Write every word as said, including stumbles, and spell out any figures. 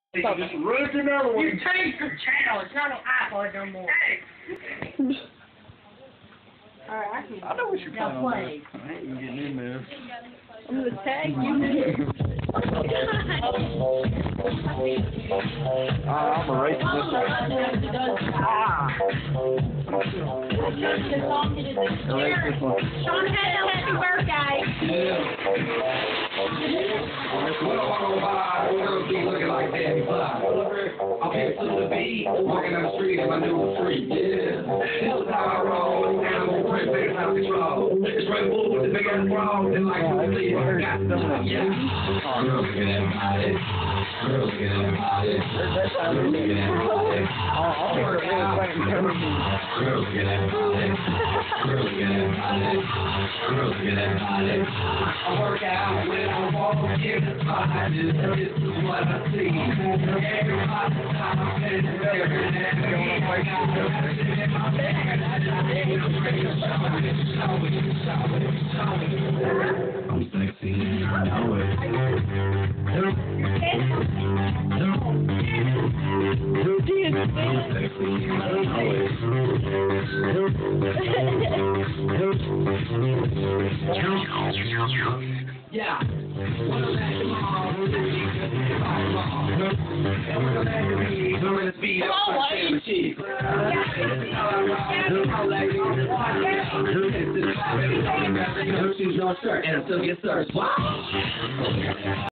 Where's another one? You changed the channel. It's not on iPod no more. Hey. Alright, I can. I know what you're Now playing. play. I ain't even getting in there. I'm gonna tag you. Ah, I'm erasing this one. Ah! Erase this one. Sean had a happy birthday. Looking like Daddy Fly. I'm here to the beat, walking down the street in my new street. Yeah, this is how I roll. Animal print, big out of control. It's Red Bull with the big ass bra, and like you see, I got some. Yeah. Girls look at that body. Girls look at that body. Girls look at that body. I work out. Girls look at that body. Girls look at that body. Girls look at that body. I work out when I walk in the spot. This is what I see. Everybody's time I'm in every day. I got the shit in my bag. I'm sexy and I know it. I'm sexy and I know it. Yeah. When I'm at the mall, I'm and when I'm at the beach, I'm gonna speed up my damn cheese. No shoes, no shirt, and I'm still get searched. Wow.